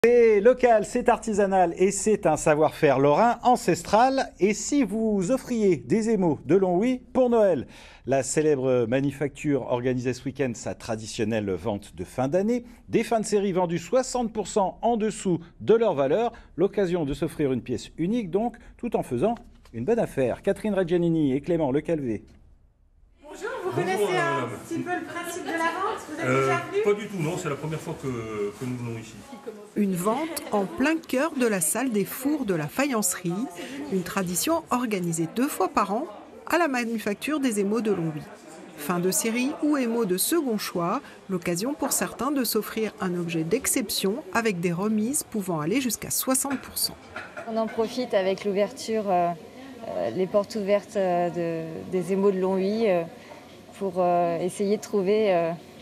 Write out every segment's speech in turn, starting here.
C'est local, c'est artisanal et c'est un savoir-faire lorrain ancestral. Et si vous offriez des émaux de Longwy pour Noël? La célèbre manufacture organisait ce week-end sa traditionnelle vente de fin d'année. Des fins de série vendues 60% en dessous de leur valeur. L'occasion de s'offrir une pièce unique donc, tout en faisant une bonne affaire. Catherine Reggianini et Clément Lecalvé. Bonjour, vous connaissez un petit peu le principe de la vente? Vous êtes déjà venu? Pas du tout, non, c'est la première fois que nous venons ici. Une vente en plein cœur de la salle des fours de la faïencerie, une tradition organisée 2 fois par an à la manufacture des émaux de Longwy. Fin de série ou émaux de second choix, l'occasion pour certains de s'offrir un objet d'exception avec des remises pouvant aller jusqu'à 60%. On en profite avec l'ouverture, les portes ouvertes des émaux de Longwy pour essayer de trouver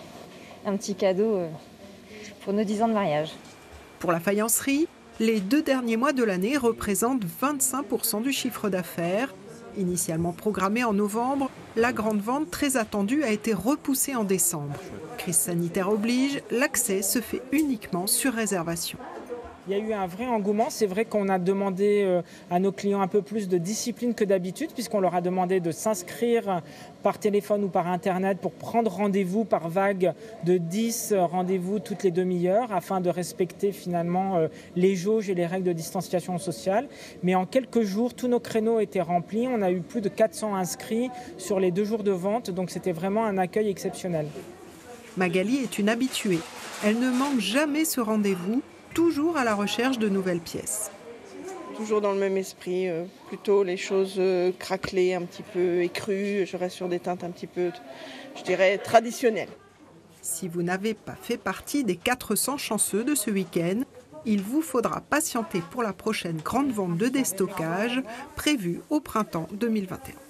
un petit cadeau pour nos 10 ans de mariage. Pour la faïencerie, les 2 derniers mois de l'année représentent 25% du chiffre d'affaires. Initialement programmée en novembre, la grande vente très attendue a été repoussée en décembre. Crise sanitaire oblige, l'accès se fait uniquement sur réservation. Il y a eu un vrai engouement. C'est vrai qu'on a demandé à nos clients un peu plus de discipline que d'habitude, puisqu'on leur a demandé de s'inscrire par téléphone ou par Internet pour prendre rendez-vous par vague de 10 rendez-vous toutes les demi-heures, afin de respecter finalement les jauges et les règles de distanciation sociale. Mais en quelques jours, tous nos créneaux étaient remplis. On a eu plus de 400 inscrits sur les 2 jours de vente, donc c'était vraiment un accueil exceptionnel. Magali est une habituée. Elle ne manque jamais ce rendez-vous, toujours à la recherche de nouvelles pièces. Toujours dans le même esprit, plutôt les choses craquelées, un petit peu écrues, je reste sur des teintes un petit peu, je dirais, traditionnelles. Si vous n'avez pas fait partie des 400 chanceux de ce week-end, il vous faudra patienter pour la prochaine grande vente de déstockage prévue au printemps 2021.